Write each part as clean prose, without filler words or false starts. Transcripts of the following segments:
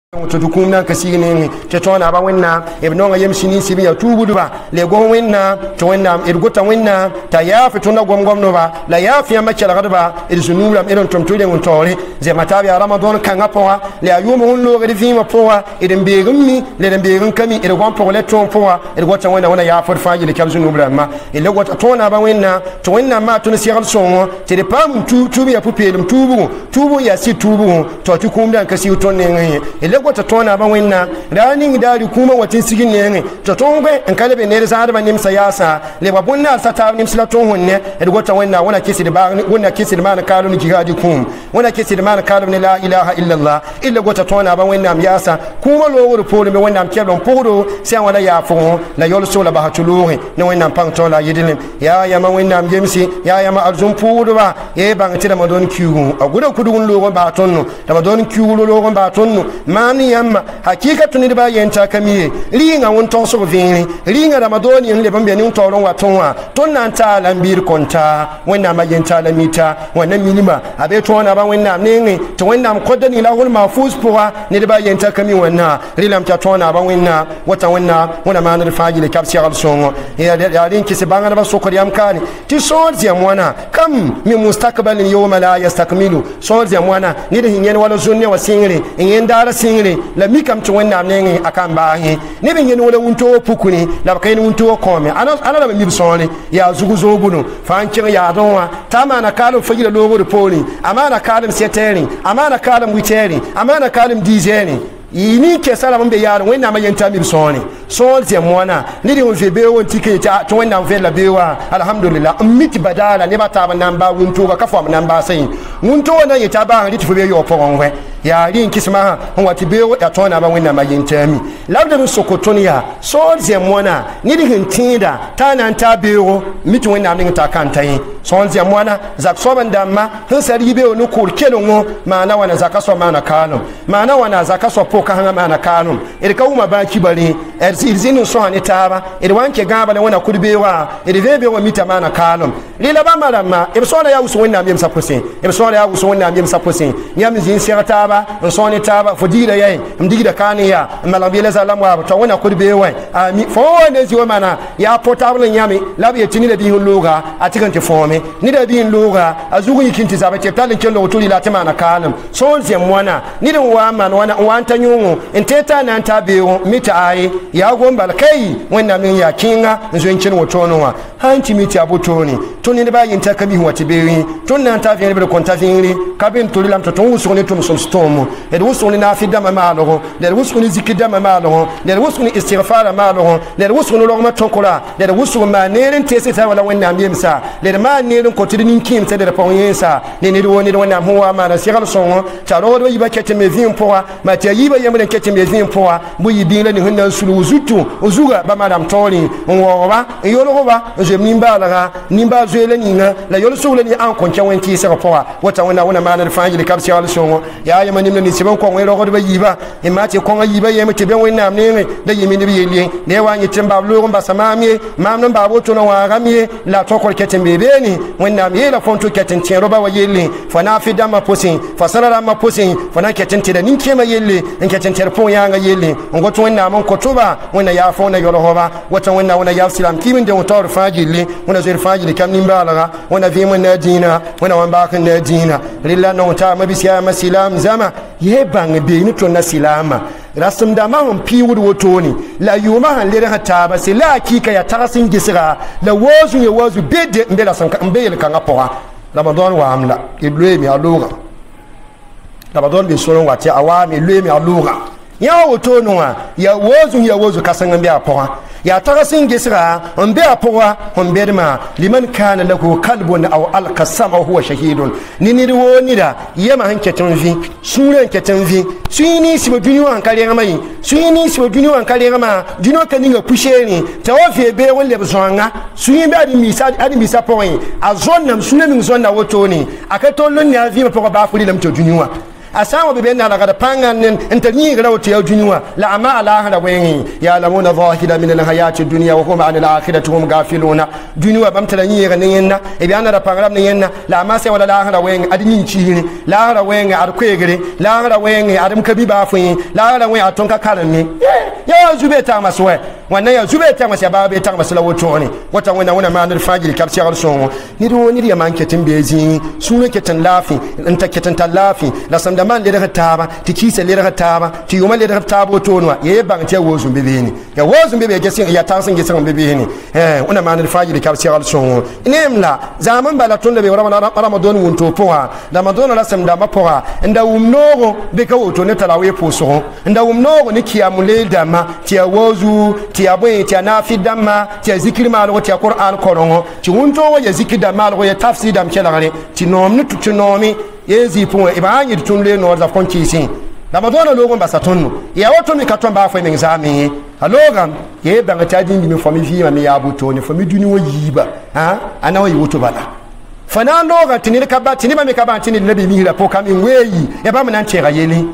to dukumna kasini te tona ba wenna e bnonga yemsini sibi ya tubuduba le gon wenna to wenna e gota wenna ta yafi tunda gom no ba la yafi ya machala gadba e sunula iron tomtude ngon tore ze matabi ramadan kan apoa le ayuma on lo gadi fima poa e dem be gummi le dem be gun kami e gon poa le ton poa e gota wenna wana ya for faji le kam sunula ma e le gota tona ba wenna to wenna ma to ne sigal songo te de pam tubi ya pupelum tubu ya si tubu to tukumda kasi utonne e gota tona ba wenna ranin da kuma watin sigin ne to tongbe en kalabe ne da sadaba nim sayasa le babunna sata nim slaton honne e gota wenna wana kisi da ba wana kisi da man kalun jihadi kum wana kisi da man kalun la ilaha illa allah illa gota tona ba wenna yasa kuma lo woro pole me wenna kelon podo sai wala ya fo la yol so la ba hatuluhi ne wenna pang tola yidilin ya ma wenna jemsi ya ma arzum podo ba e bang tira madon kiwu agudo kudugun lo ba tonno da madon kiwu lo ba tonno mani yamma hakikatu ni ba yenta kamiye ringa won ton so vini ringa ramadoni en le bambe ni toron wa tonwa ton nan ta lambir konta wonna ma yenta la mita wannan minima abe tona ba wonna ne to wonna kodani la hul mafuz puwa ni ba yenta kami wonna rilam ta tona ba wonna wata wonna ma na fajile kapsi al songo ya rin kisi banga ba sokori am kani ti sorzi amwana kam mi mustakbal yawma la yastakmilu sorzi amwana ni da hinyen wala zunne wa singri ingen dara singri la mi kam to wonna ne akan baahi ne be nyen wala wunto pukuni la kayin wunto kome ana la mi bisole ya zuguzo bunu fancin ya donwa tamana kalum fajila logo de poli amana kalum seteri amana kalum witeri amana kalum dizeni yini ke sala mun be yaro wenna ma yenta mi bisone so ze mwana ni de onfe be won tike ta to wenna onfe la bewa alhamdulillah miti badala ne bata ban namba wunto ka kafa mun namba sai wunto na yeta ba ri tifu be yo pongwe ya rin kisma on wati be ya to na ba wenna ma yenta mi labda mun sokotonia so ze mwana ni de hintinda ta nan ta bewo miti wenna min ta kantai so ze mwana zakso banda ma hin sari be onu kurkelo ngo mana wana zakaso mana kano mana wana zakaso ka hanga mana kanum ka uma ba kibali zinu so ani taba wanke gaba na wana kurbewa vebe wa mita mana kanum lila ba malama so na ya usu wonna miyam saposin so na ya usu wonna miyam saposin nyam zin sira taba so ni taba fodira yayi mdigida kaniya malabile salamu wa to wana kurbewa ami fo ne ziwa mana ya portable nyami labi yetini da bihin loga atikan te fome ni da bihin loga azugu yikinti zabate talin kello utuli la temana kanum so zemwana ni da wa man wana wanta nyungu enteta na ntabewo mita ai ya gomba kai wanda min ya kinga nzo ncin wotono wa hanti miti abotoni toni ne ba yinta kabi wati bewi ton na nta fiye be konta finri kabin tuli lam to ton wuso ne tum som stomo e wuso ne na fi dama malo de wuso ne zikida malo de wuso ne istighfar malo de wuso ne logma tonkola de wuso ma ne ren tese ta wala wanda mbimsa de ma ne ren kotiri nin kim te de ponyensa ne woni de wanda huwa ma na sigal songo ta ro do yiba kete me vim poa ma ta yiba yamre kete me vim poa bu yibin ni hunna sulu zutu uzuga ba madam tori woba yolo ba je nimba la nimba zele ninga la yolo sulu ni an konke wenti se poa wata wana ma na fanji de kapsi al songo ya yama nimna ni sibon ko wero do yiba e ma te ko yiba yema te ben wonna ne da yimi ni yeli ne wanyi temba lo ba samami mam no ba boto no wa gamie la to ko kete mbebeni wonna mi la fonto kete tiero ba wa yeli fa na fi dama posin fa sarara ma posin fa na kete tida ninke ma yeli en kete terpon yanga yeli ngoto wonna mon ko tuba wonna ya fona yoro hoba wata wonna ya islam kimin de wotor fajili wonna zer fajili kam nimbalaga wonna vi mon nadina wonna wan ba kan nadina lilla no ta mabisiya masilam zama ye bang be ni to na silama rasum da ma hon piwud wotoni la yuma han lere hata ba se la kika ya tarasin gisira la wozu ye wozu bede mbela sanka mbele kan apoa ramadan wa amla idwe mi aluga ramadan be soron wati awami lwe mi aluga ya wotono ya wozu kasanga mbi apoa ya tarasin gisira mbe apoa berma liman kana lahu qalbun aw alqasama huwa shahidun nini woni da yema hanke tunvi suran ke tunvi suini sibo duniya hankali ngamai suini sibo duniya hankali ngama duniya kaninga pusheni tawafi be wolle bzonga suini be adi misa point azonna sunemi zonna wotoni akatollo ni avi po ba fuli lam to duniya asawa be na la ga pangan entanyi ga rawti ya dunywa la ama ala hada wengi ya lamuna zahira min al hayati dunya wa hum an al akhirati hum gafiluna dunywa bam talanyi ga nenna e bi anara pangram nenna la ama se wala la hada wengi adin chiri la hada wengi ad kwegere la hada wengi adam kabiba fu la hada wengi atonka kalani ya zube ta maswe wannan ya zube ta masya ba be ta masala woto ne wata wannan ma anar fajiri kapsi ar so ni do ni ya manke timbezi sunu ketan lafi anta ketan talafi la samda man le daga taba tikisa le daga taba ti yuma le daga taba to no ye bang te wo zumbe be ni ya wo zumbe be gesin ya tansin gesin be be ni wannan ma anar fajiri kapsi ar so nemla zaman bala tun da be ramadan wonto poa ramadan la samda ma poa nda wumnogo be ka woto ne talawe poso nda wumnogo ni kiyamule dama ti wozu ti aboy ti nafi dama ti zikri malo ti qur'an korongo ti wonto wo ye zikri dama lo ye tafsir dam kelare ti nomni tu nomi ye zipu e ba anyi tunle no za konki sin ramadan lo gon basatonno ya woto mi katon ba fa min zami aloga ye banga taji mi fami fi ma mi ya buto ni fami duni wo yiba ha ana wo woto bala fana loga tinil kabati ni ma mi kabati ni nabi mi la po kam in weyi e ba mun cera yeli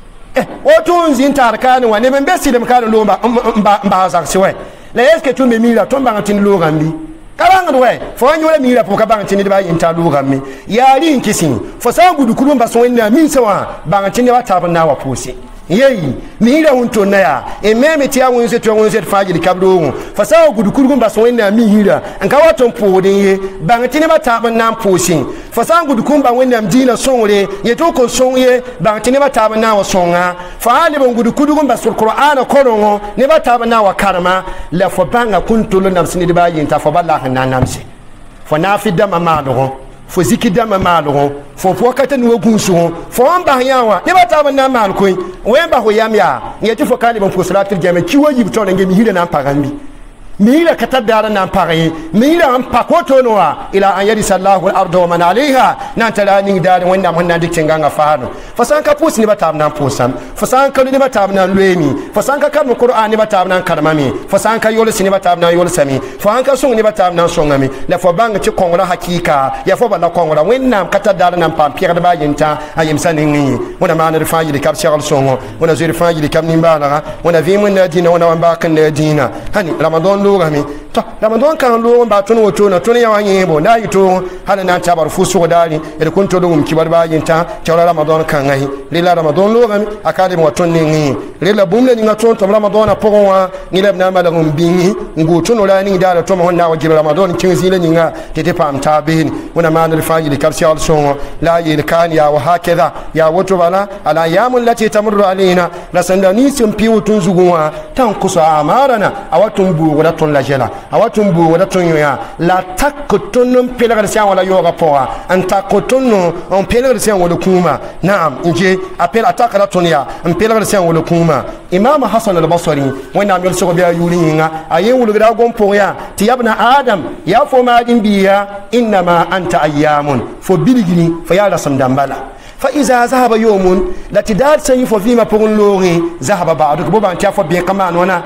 woto nzin tarkani wa ne ben besilim kan lo mba za siwe la eske tu me mi la to banga tin lo gambi karanga we fo nyole mi la po ka banga tin ba yinta lo gambi yari nkisin fo sa gudu kulumba so wenna min sawa banga tin wa tabana na wa posi yeyi mi ira hunto na ya ememe ti awon se to awon se fajiri kabdo fasawo gudu kurgun ba so wenna mi hira anka waton podin ye bangati ba taban nan posin fasawo gudu kun ba wenna mdina sonre ye to ko sonye bangati ba taban na wa songa fa ali bon gudu kurgun ba sur qur'ana korongo ne ba taban na wa karma la fo banga kuntul nafsini ba yin ta fo balla hanan namsi fo nafi dama maado fo zikida mamalo fo pokata ni wogunsu fo amba yawa ne bata ban mal ko wemba ho yamya yeti fo kali ban fo salatul jami kiwo yibto na ngemi hira na pagambi mira katadara na pagaye mira am pakoto noa ila an yari sallahu al-ardu wa man alaiha nan talani dare wanda mun nan dikin ganga faado fasanka pusi ni batam nan pusam fasanka ni batam nan luemi fasanka kan qur'an ni batam nan karmami fasanka yolo sini batam nan yolo sami fasanka sun ni batam nan songami la fo banga ci kongora hakika ya fo balla kongora wenna katadara nan pam pierre ba yinta ayim saningi wona manar faajili kab shagal songo wona zuri faajili kam nimbala wona vi mun nadina wona wamba kan nadina hani ramadan logami to ramadan kan lo ba tun woto na tun yawa yebo na yito hana nan tabar fusu dali e kun to dum kibar ba yinta tawra ramadan kan ngai lila ramadan logami akade mo ton ni lila bumle ni ngaton to ramadan pogonwa ni lebna malagum bingi nguto no lani dala to mo na wajib ramadan kin zile ni nga tete pam tabin wana manal fajili kabsi al songo la yil kan ya wa hakeza ya woto bala ala yamul lati tamurru alaina la sandani sim piwu tun zuguwa tan kusa amarana awatun bu wala ton la jela awatun bu wala ton yoya la takotonum pelagar sian wala yoga poa an takotonno on pelagar sian wala kuma naam inje apel atakara tonya on pelagar sian wala kuma imam hasan al-basri wana mel so biya yulinga ayen wulgra gompo ya tiyabna adam ya fo ma biya inma anta ayyamun fo biligini fa ya la samdambala فإذا ذهب يوم لا تدار سيف فيما بقول لوري ذهب بعضك بابا أنت فبين كمان وانا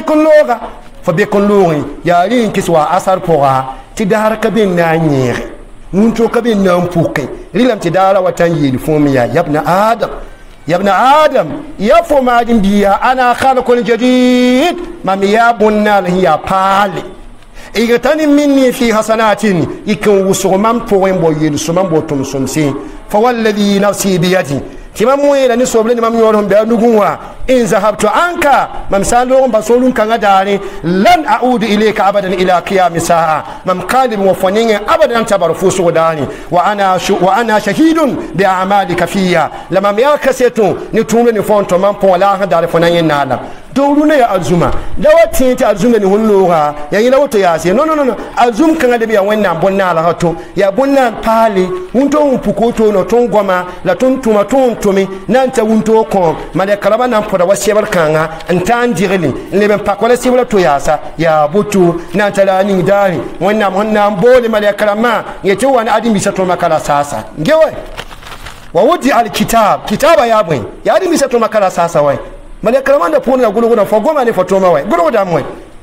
فبيكون لوري يا رين كسوا أثر بورا تدار كبين نانير نونتو كبين نامبوكي ريلم تدار وتنيل فوميا يا ابن آدم يا فوم آدم بيا أنا خالق جديد ما ميابنا هي بالي إيغتاني مني في حسنات يكون وسومان بوين بوين سومان بوتوم سومسي فوالذي نفسي بيدي كما مويلا نسوبلني مام يورهم بأنغوا إن ذهبت عنك ممسالهم بصولون كنغداري لن أعود إليك أبدا إلى قيام الساعة مم قالب وفنين أبدا أنت برفوس وداني وأنا شهيد بأعمالك فيها لما مياكسيتو نتومني فونتو مام بولا هدار فنين نالا دولنا يا أزوما لو تينت أزوما نهلوها يعني لو تياسي نو أزوم كان دبي وين بونا لهاتو يا بونا بالي ونتو بوكوتو نتون غما لا تنتو تومي نانتا ونتو كون مالكرابا نامبودا وسيبر كانغا انتان ديغلي لبن باكولا سيبلا توياسا يا بوتو نانتا لا ني داري وين نام بولي مالكرما يتو وانا ادي ميساتو مكالا ساسا نجوي وودي الكتاب كتابا يا بوين يا ادي ميساتو مكالا ساسا وين malekala manda pona gulu gulu fogoma ne fotoma wai gulu da moy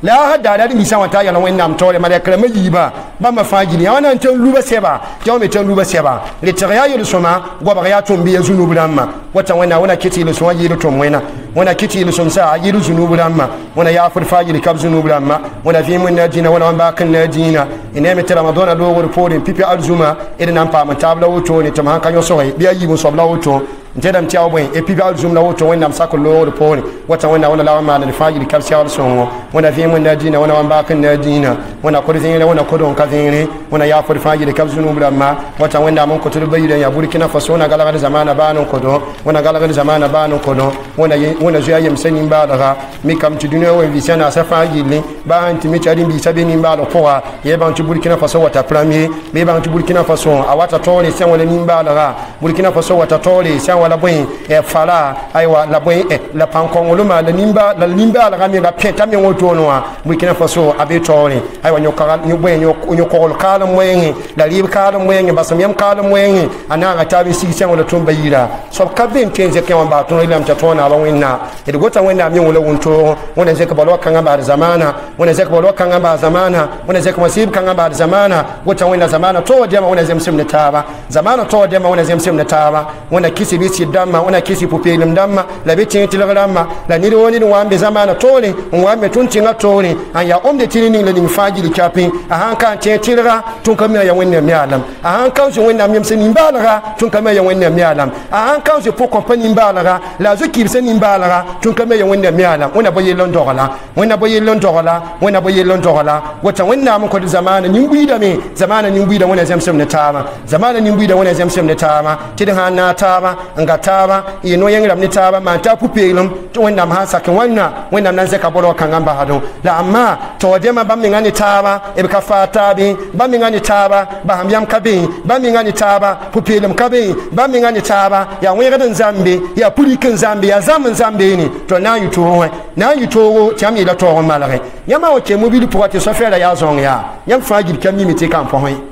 la hada da mi sawa ta ya wannam tore malaka ma yiba ba ma fajili wana tan luba seba taw me tan luba seba le tariya yul soma goba ya tumbi ya zunubu lamma wata wana kiti le so yiru to mwena wana kiti le somsa yiru zunubu lamma wana ya fur fajili kab zunubu lamma wana fi mun najina wana ba kan najina ina me ramadan do wor podin pipi alzuma idan am pa ma tabla woto ne tam hanka yo so biya yibu so bla woto ntedam tiaw boy e pipi alzuma woto wannam sakol lo wor podin wata wana lawa ma na fajili kab sial so wana fi mun najina wana ba kan najina wana ko zingine wana ko don ka zingine wana ya fur fajili kab zunubu lamma wata wanda mun ko to bayyana ya burkina faso na galaga zamana banu ko do wana galaga zamana banu ko do wana zuya yam sanin ba daga mi kam ti duniya wa visana safa gilli ba anti mi tari bi sabeni ba lo poa ye ba anti burkina faso wata premier me ba anti burkina faso awata tole sen wala nimba daga burkina faso wata tole sen wala boy e fala aywa la boy e la pankongolo ma la nimba daga mi ga peta mi woto no burkina faso abe tole aywa nyokara nyobwe nyokol kala mwenye la lib kala mwenye basam yam kala mwenye ana ga tabi si sen wala tumba yira so kabin kenze kema ba to ilam tatona ba wenna edo gota wenna mi wala wonto wona zeka balo kanga ba zamana wona zeka balo kanga ba zamana wona zeka masib kanga ba zamana gota wenna zamana to dema wona zemsim ne taba zamana to dema wona zemsim ne taba wona kisi bisi damma wona kisi pupelim damma la bitin tilagrama la ni woni ni wambe zamana tole wambe tuntinga tole aya omde tilini le ni fajili kapi ahanka tilra tun kamya ya wenna mi alam ahanka zo wenna mi mse ni mbalaga tun kamya ya wenna mi alam ahanka zo po compagnie mbalaga la zo kibse ni mbalaga tun kamya ya wenna mi alam wona boye londogala wona boye londogala wona boye londogala wata wenna mun ko zamana nyimbuida me zamana nyimbuida wona zemsem ne tama zamana nyimbuida wona zemsem ne tama tidin hanna tama ngataba yeno yengram ne taba ma ta pupelum to wenna ma hasa kan wenna nan zaka bolo kan gamba hado la amma to dema bammi ngani taba e ka fata bi bammi ngani taba ba hamyam kabe bammi ngani taba pupelum kabe bammi ngani taba ya wengadan zambe ya pulikin zambe ya zaman zambe ni to na yuto tiami la to malare yama o ke mobile pour te so faire ya zon ya yam fagil kami mi te kan po hoy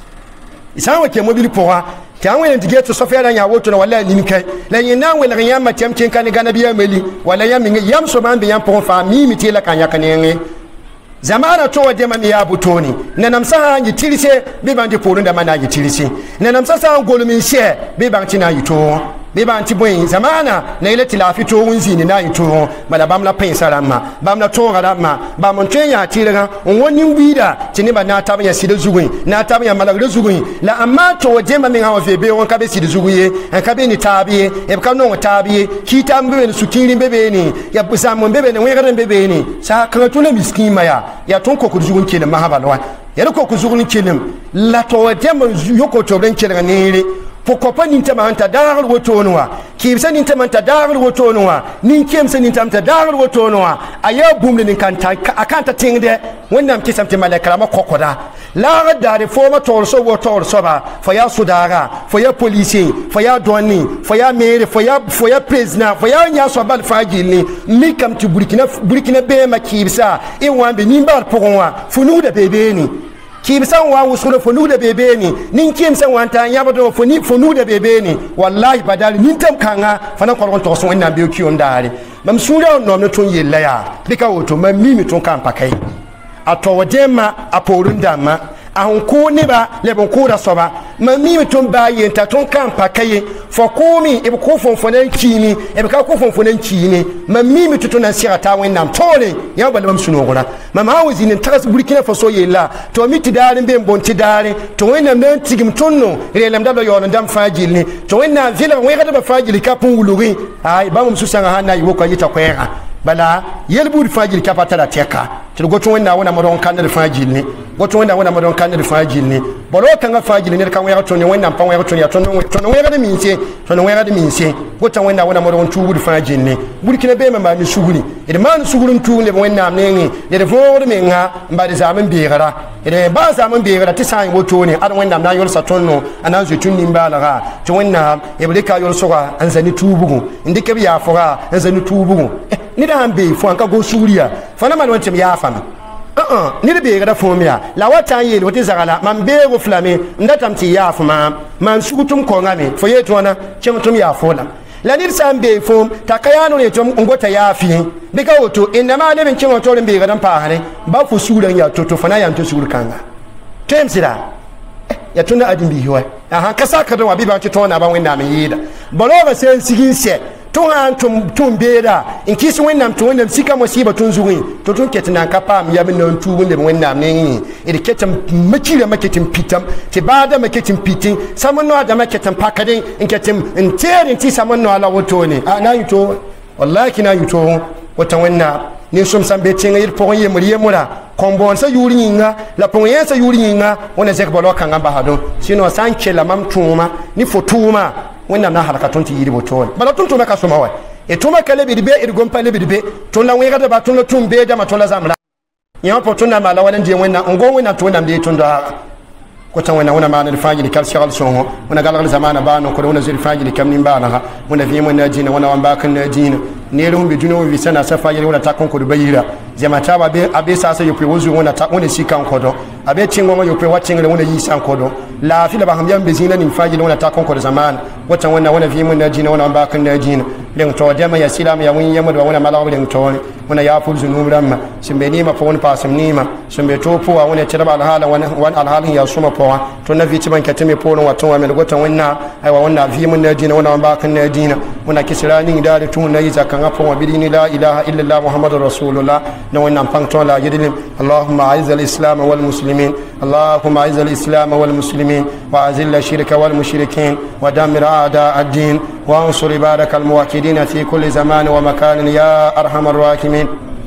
isa o ke mobile pour ta wen dige to so faire ya woto na wala ni kai la yina wala yam ma tem ken kan gana biya meli wala yam yam so ban be yam pour fa mi te la kan ya kan yen zamana to wade ma ya butoni nanam sa nyi tilise be ban de porun da mana nyi tilise nanam sa golumin she be ban tina yito be ban ti boyin zamana na ile tilafi to wunzi ni na yito mala bamla pen sarama bamla to garama ba mon tenya tiraga woni mbida tini ba na tabanya sida zugun na tabanya malagre zugun la amma to wade ma min hawa febe won ka be sida zuguye en ka be ni tabiye e ka no tabiye kita mbe ni sukiri bebe ni ya busam bebe ni wegaren bebe ni sa kan to na miskin maya ya ton ko zugun ke da mahabalwa ya ko zugun kelim la to wade ma yoko to ben kelan ne pokopa ninta manta dagal wotonwa kibsa ninta manta dagal wotonwa nin kemsa ninta manta dagal wotonwa aya bumle nin kanta akanta tingde wonnam kisam te malakala ma kokoda la dare foma torso wo torso ba fa ya sudaga fa ya police fa ya doni fa ya mere fa ya president fa ya nya so bal fajilni mi kam ti burkina be ma kibsa e wambe nimbar pogonwa funu da bebe ni kimsan wa wusulu funu da bebe ni nin kimsan wa ta ya bado funu da bebe ni wallahi badal nin tam kanga fana ko to so wannan be kiyon dare mam sura no me ton yella ya bika woto mam mimi ton kan pakai ato wajema aporun dama ahunku ne ba lebon kura soba mami ton baye ta ton kan pakaye fokomi e ko fonfonan kini e ka ko fonfonan kini mami mi tutun na sirata wannan tole ya bala mam suno gora mama hawzi ne taras burkina faso yella to mi tidare be bonti dare to wannan nan tigim tonno relam da yo ndam fajil ni to wannan vila we ga da fajil ka pun wuluri ai ba mu susanga hanna yi ko yita kwera bala yelbur fajil ka patara teka to goto wannan wana modon kan da fajil ni goto wannan wana modon kan da fajil ni bolo kan ga fajil ni kan waya to ne wannan pan waya to ya to no waya da minse to no waya da minse goto wannan wana modon tubu fajil ni burkina be ma mi suguri idan man sugurun tu ne wannan ne da foro me nga mbadi zaman be gara idan ba zaman be gara ti sai goto ne an wannan na yor satonno anan zu tunni mbalaga to wannan e bude ka yor soga an zani tubu indike biya fora an zani tubu ni da hambe fo an ka go suriya fana man wancem ya fam ni da be ga fomia la wata yele wati zagala man be go flame ndatam ti ya fama man sugutum ko ngame fo yeto wana chemtum ya fola la nir san be fum takayano ne to ngota yafi bika woto inma le bin kin to be gadan pa hare ba fu suran ya to fana ya to sur kanga temsira ya tuna adin bi hiwa aha kasa ka da wa bi ba ci to na ba wenna me yida balo ga sen sigin se to han tum beda in kisi wennam to wennam sika musiba tun zuwi to tun ketina kapa am yamin non tu wonde wennam ne e de ketam makira maketin pitam te bada maketin pitin samun no da maketin pakadin in ketim in terin ti samun no ala woto ne na yuto wallahi na yuto wata wenna ni som sambe tinga yir pon ye muriye mura kombon sa yuri nyinga la pon ye sa yuri nyinga wona zek bolo kanga bahado sino sanche la mam tuma ni fotuma wonna na harakatun ti yiri botol bala tun tuma ka soma wa e tuma kale bi be ir gompa le bi be tun la wega da ba tun tun be da ma tun la zamla nya po tun na mala wala ndiye wonna ngo wonna tun na be tun da ko tan wonna ma na fajili kal shagal songo wonna galgal zamana ba no ko wonna zuri fajili kam nim ba na wonna fi mo na jina wonna wan ba kan na jina ne rum bi juno wi sana sa fajili wonna ta kon ko bayira jama ta ba be abe sa sa yo pe wozu wonna ta wonna si kan ko do abe tingo yo pe watin wonna yi san ko do la fi la ba ham yam be zina nim fajili wonna ta kon ko zamana wata wonna fi mo na jina wonna ba kan na jina len to jama ya silam ya wun yamma wonna mala len to wonna ya ful zunub ramma simbe ni ma fon pasam ni ma simbe to po wonna tirba al hala wan al halin ya suma po to na viti ban kateme polon waton wa mel gotan wonna ai wa wonna fi mun najina wonna ba kan najina wonna kisrani da to na yi zakan afon wa bidini la ilaha illa allah muhammadur rasulullah na wonna pangton la yidin allahumma aiz al islam wal muslimin allahumma aiz al islam wal muslimin wa azil shirka wal mushrikin wa damir a'da ad-din wa ansur ibadak al muwahhidin fi kulli zaman wa makan ya arhamar rahimin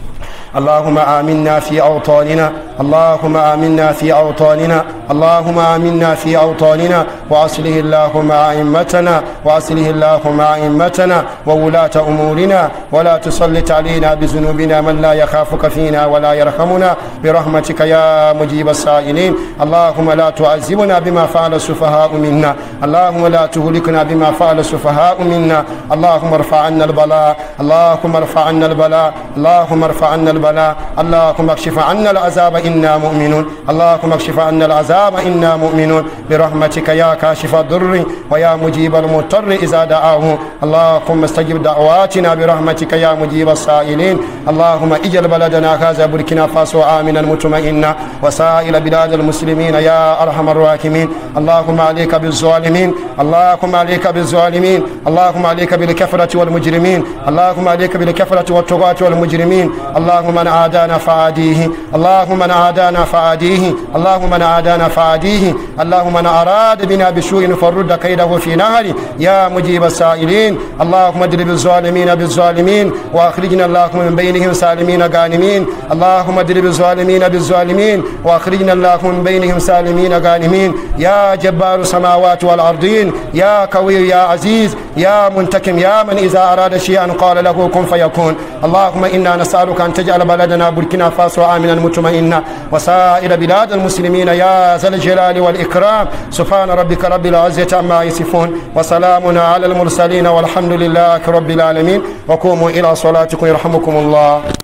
اللهم آمنا في أوطاننا اللهم آمنا في أوطاننا اللهم آمنا في أوطاننا وأصله اللهم أئمتنا وأصله اللهم أئمتنا وولاة أمورنا ولا تسلط علينا بذنوبنا من لا يخافك فينا ولا يرحمنا برحمتك يا مجيب السائلين اللهم لا تعذبنا بما فعل السفهاء منا اللهم لا تهلكنا بما فعل السفهاء منا اللهم ارفع عنا البلاء اللهم ارفع عنا البلاء اللهم ارفع عنا البلاء اللهم اكشف عنا العذاب إنا مؤمنون اللهم اكشف عنا العذاب إنا مؤمنون برحمتك يا كاشف الضر ويا مجيب المضطر إذا دعاه اللهم استجب دعواتنا برحمتك يا مجيب السائلين اللهم اجعل بلدنا هذا بركنا فاسو آمنا مطمئنا وسائر بلاد المسلمين يا أرحم الراحمين اللهم عليك بالظالمين اللهم عليك بالظالمين اللهم عليك بالكفرة والمجرمين اللهم عليك بالكفرة والطغاة والمجرمين اللهم من عادانا فعاديه اللهم من عادانا فعاديه اللهم من عادانا فعاديه اللهم من أراد بنا بسوء فرد كيده في نهر يا مجيب السائلين اللهم اضرب الظالمين بالظالمين وأخرجنا اللهم من بينهم سالمين غانمين اللهم اضرب الظالمين بالظالمين وأخرجنا اللهم من بينهم سالمين غانمين يا جبار السماوات والأرضين يا قوي يا عزيز يا منتكم يا من إذا أراد شيئا قال له كن فيكون اللهم إنا نسألك أن تجعل بلدنا بوركينا فاسو آمنا مطمئنا وسائر بلاد المسلمين يا ذا الجلال والإكرام سبحان ربك رب العزة عما يصفون وسلام على المرسلين والحمد لله رب العالمين وقوموا إلى صلاتكم يرحمكم الله.